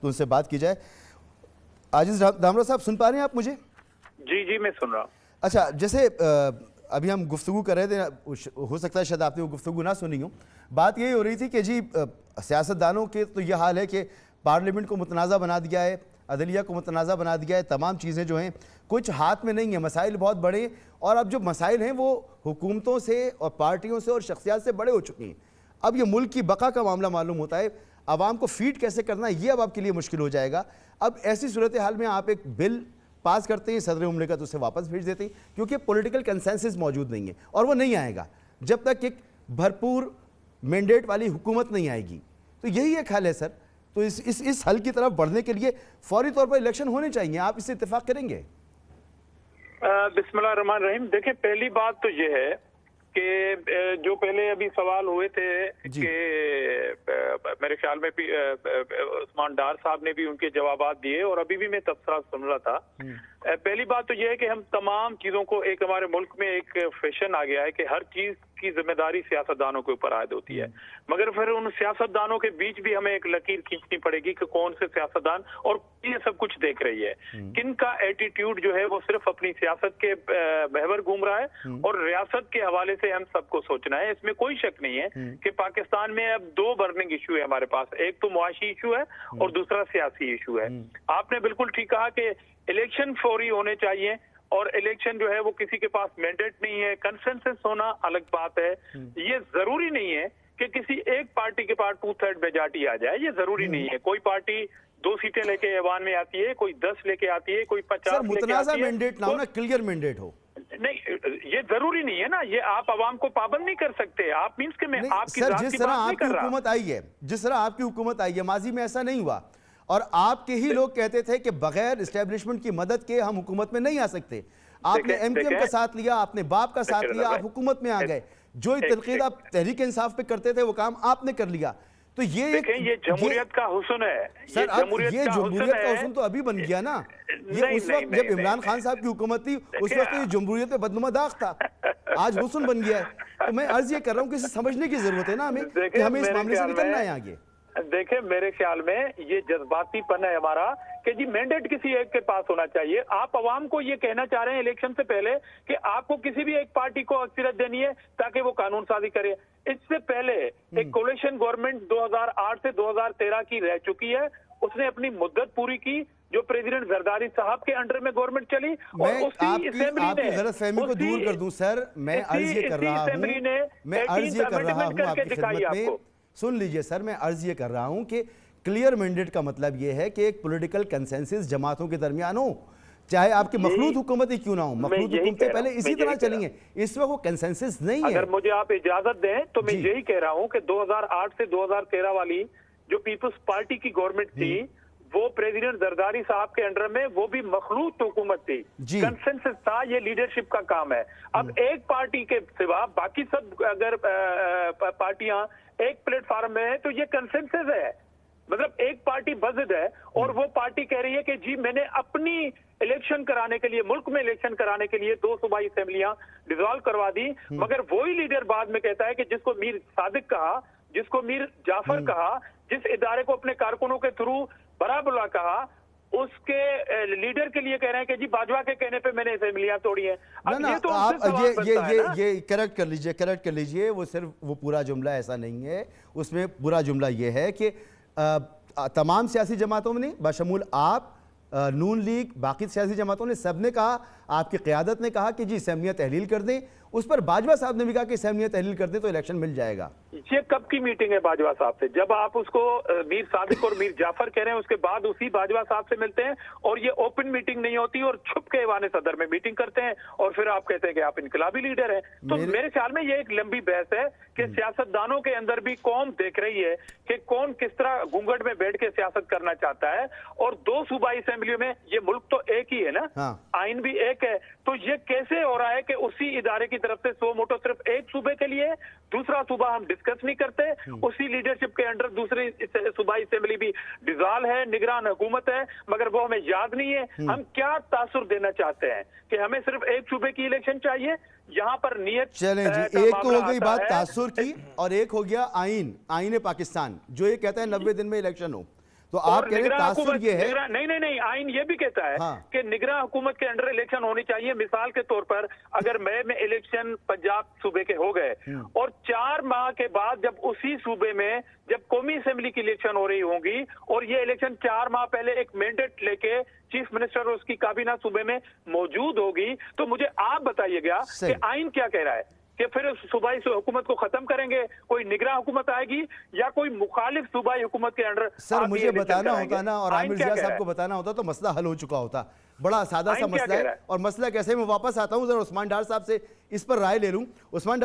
تو ان سے بات کی جائے. عاجز دامرا صاحب سن پا رہے ہیں آپ مجھے؟ جی جی میں سن رہا ہوں. اچھا، جیسے ابھی ہم گفتگو کر رہے تھے، ہو سکتا ہے شاید آپ نے وہ گفتگو نہ سنی ہوں. بات یہی ہو رہی تھی کہ جی سیاستدانوں کے تو یہ حال ہے کہ پارلیمنٹ کو متنازع بنا دیا ہے، عدلیہ کو متنازع بنا دیا ہے، تمام چیزیں جو ہیں کچھ ہاتھ میں نہیں ہیں، مسائل بہت بڑے ہیں، اور اب جو مسائل ہیں وہ حکومتوں سے اور پارٹیوں سے اور شخصیات سے بڑے ہو چکے ہیں. اب یہ ملک کی بقا کا معاملہ معلوم ہوتا ہے، عوام کو فیڈ کیسے کرنا ہے یہ اب آپ کے لیے مشکل ہو جائے گا. اب ایسی صورتحال میں آپ ایک بل پاس کرتے ہیں، صدر مملکت اسے واپس بھیج دیتے ہیں کیونکہ پولیٹیکل کنسنسس موجود نہیں ہے، اور وہ نہیں آئے گا جب تک ایک بھرپور مینڈیٹ والی حکومت نہیں آئے گی. تو یہی ایک حل ہے سر. تو اس حل کی طرف بڑھنے کے لیے فوری طور پر الیکشن ہونے چاہیے. آپ اس سے اتفاق کریں گے؟ بسم اللہ الرحمن الرحیم. دیکھیں پہلی بات تو یہ ہے کہ جو پہلے ابھی سوال ہوئے تھے کہ میرے خیال میں عثمان ڈار صاحب نے بھی ان کے جوابات دیے، اور ابھی بھی میں تبصرہ سن رہا تھا. پہلی بات تو یہ ہے کہ ہم تمام چیزوں کو ایک ہمارے ملک میں ایک فیشن آ گیا ہے کہ ہر چیز کی ذمہ داری سیاستدانوں کے اوپر عائد ہوتی ہے، مگر پھر ان سیاستدانوں کے بیچ بھی ہمیں ایک لکیر کھینچنی پڑے گی کہ کون سے سیاستدان اور یہ سب کچھ دیکھ رہی ہے، کن کا ایٹیٹیوڈ جو ہے وہ صرف اپنی سیاست کے محور گھوم رہا ہے، اور ریاست کے حوالے سے ہم سب کو سوچنا ہے. اس میں کوئی شک نہیں ہے کہ پاکستان میں اب دو برننگ ایشو ہے ہمارے پاس، ایک تو معاشی ایشو ہے اور دوسرا سیاسی ایشو ہے. آپ نے بالکل ٹھیک کہا کہ الیکشن فوری ہونے چاہیے، اور الیکشن جو ہے وہ کسی کے پاس مینڈیٹ نہیں ہے. کنسنسس ہونا الگ بات ہے. یہ ضروری نہیں ہے کہ کسی ایک پارٹی کے پاس 2/3 میجارٹی آ جائے، یہ ضروری نہیں ہے. کوئی پارٹی 2 سیٹیں لے کے ایوان میں آتی ہے، کوئی 10 لے کے آتی ہے، کوئی 50 لے کے آتی ہے. متنازع مینڈیٹ نہ ہو نا، کلیئر مینڈیٹ ہو. نہیں، یہ ضروری نہیں ہے نا. یہ آپ عوام کو پابند نہیں کر سکتے. آپ مینس کہ میں آپ کی ذات کی بات نہیں کر رہا. حکومت آئی ہے، جس طرح آپ کی حکومت آئی ہے، ماضی میں ایسا نہیں ہوا، اور آپ کے ہی لوگ کہتے تھے کہ بغیر اسٹیبلشمنٹ کی مدد کے ہم حکومت میں نہیں آ سکتے. آپ نے ایم کیو ایم کا ساتھ لیا، آپ نے باپ کا ساتھ لیا، آپ حکومت میں آ گئے. جو تنقید آپ تحریک انصاف پہ کرتے تھے وہ کام آپ نے کر لیا. تو یہ جمہوریت کا حسن ہے سر. اب یہ جمہوریت کا حسن تو ابھی بن گیا نا. یہ اس وقت جب عمران خان صاحب کی حکومت تھی اس وقت یہ جمہوریت پہ بدنما داغ تھا، آج حسن بن گیا ہے. تو میں عرض یہ کر رہا ہوں کہ اسے سمجھنے کی ضرورت ہے نا ہمیں کہ ہمیں اس معاملے سے نکلنا ہے آگے. دیکھیں میرے خیال میں یہ جذباتی پن ہے ہمارا کہ جی مینڈیٹ کسی ایک کے پاس ہونا چاہیے. آپ عوام کو یہ کہنا چاہ رہے ہیں الیکشن سے پہلے کہ آپ کو کسی بھی ایک پارٹی کو اکثریت دینی ہے تاکہ وہ قانون سازی کرے. اس سے پہلے ایک کولیشن گورنمنٹ 2008 سے 2013 کی رہ چکی ہے. اس نے اپنی مدت پوری کی، جو پریزیڈنٹ زرداری صاحب کے انڈر میں گورنمنٹ چلی. میں آپ کی غلط فہمی کو دور کر دوں سر. میں عرض یہ کر رہا ہوں آپ کی خدمت میں، سن لیجئے سر، میں عرض یہ کر رہا ہوں کہ کلیئر مینڈیٹ کا مطلب یہ ہے کہ ایک پولیٹیکل کنسنسس جماعتوں کے درمیان ہو، چاہے آپ کی مخلوط حکومت ہی کیوں نہ ہو. مخلوط حکومتیں پہلے اسی طرح چلی ہیں، اس وقت وہ کنسنسس نہیں ہے. اگر مجھے آپ اجازت دیں تو میں یہی کہہ رہا ہوں کہ 2008 سے 2013 والی جو پیپلز پارٹی کی گورنمنٹ تھی وہ پریزیڈنٹ زرداری صاحب کے انڈر میں وہ بھی مخلوط حکومت تھی. کنسنسس تھا، یہ لیڈرشپ کا کام ہے. اب ایک پارٹی کے سوا باقی سب اگر پارٹیاں ایک پلیٹ فارم میں ہیں تو یہ کنسنسس ہے. مطلب ایک پارٹی بزد ہے اور وہ پارٹی کہہ رہی ہے کہ جی میں نے اپنی الیکشن کرانے کے لیے، ملک میں الیکشن کرانے کے لیے 2 صوبائی اسمبلیاں ڈیزالو کروا دی. مگر وہی لیڈر بعد میں کہتا ہے کہ جس کو میر صادق کہا، جس کو میر جعفر کہا، جس ادارے کو اپنے کارکنوں کے تھرو برابلا کہا، اس کے لیڈر کے لیے کہہ رہے ہیں کہ جی باجوہ کے کہنے پہ میں نے اسمبلیاں توڑی ہیں. یہ کریکٹ کر لیجئے. وہ صرف وہ پورا جملہ ایسا نہیں ہے. اس میں پورا جملہ یہ ہے کہ تمام سیاسی جماعتوں نے بشمول آپ، نون لیگ، باقی سیاسی جماعتوں نے سب نے کہا، آپ کی قیادت نے کہا کہ جی اسمبلیاں تحلیل کر دیں. اس پر باجوہ صاحب نے بھی کہا کہ اسمبلیاں تحلیل کر دیں تو الیکشن مل جائے گا. یہ کب کی میٹنگ ہے باجوہ صاحب سے؟ جب آپ اس کو میر صادق اور میر جعفر کہہ رہے ہیں اس کے بعد اسی باجوہ صاحب سے ملتے ہیں، اور یہ اوپن میٹنگ نہیں ہوتی اور چھپ کے ایوان صدر میں میٹنگ کرتے ہیں، اور پھر آپ کہتے ہیں کہ آپ انقلابی لیڈر ہیں. تو میرے خیال میں یہ ایک لمبی بحث ہے کہ سیاستدانوں کے اندر بھی قوم دیکھ رہی ہے کہ کون کس طرح گھونگھٹ میں بیٹھ کے سیاست کرنا چاہتا ہے. اور 2 صوبائی اسمبلیوں میں یہ ملک تو ایک ہی ہے نا، آئین بھی ایک ہے. تو یہ کیسے ہو رہا ہے کہ اسی ادارے کی طرف سے سو موٹو صرف ایک صوبے کے لیے، دوسرا صوبہ ہم ڈسکس نہیں کرتے. اسی لیڈرشپ کے انڈر دوسری صوبائی اسمبلی بھی ڈیزال ہے، نگران حکومت ہے، مگر وہ ہمیں یاد نہیں ہے. ہم کیا تاثر دینا چاہتے ہیں کہ ہمیں صرف ایک صوبے کی الیکشن چاہیے؟ یہاں پر نیت چلیں جی، ایک تو ہو گئی بات تاثر کی، اور ایک ہو گیا آئین پاکستان جو یہ کہتا ہے 90 دن میں الیکشن ہو. तो आप कह रहे हैं तासुर ये है, नहीं, आइन ये भी कहता है कि निगरान हुकूमत के अंडर इलेक्शन होनी चाहिए। मिसाल के तौर पर अगर मई में इलेक्शन पंजाब सूबे के हो गए और 4 माह के बाद जब उसी सूबे में जब कौमी असेंबली की इलेक्शन हो रही होंगी और ये इलेक्शन 4 माह पहले एक मैंडेट लेके चीफ मिनिस्टर और उसकी काबीना सूबे में मौजूद होगी, तो मुझे आप बताइएगा कि आइन क्या कह रहा है कि फिर सूबाई हुकूमत को खत्म करेंगे, कोई निगरान हुकूमत आएगी या कोई मुखालिफ सूबाई हुकूमत के अंडर? सर मुझे बताना होता ना और आमिर जिया साहब को बताना होता तो मसला हल हो चुका होता। बड़ा सादा सा मसला है और मसला कैसे, मैं वापस आता हूं जरा उस्मान डार साहब से इस पर राय ले लूं। उस्मान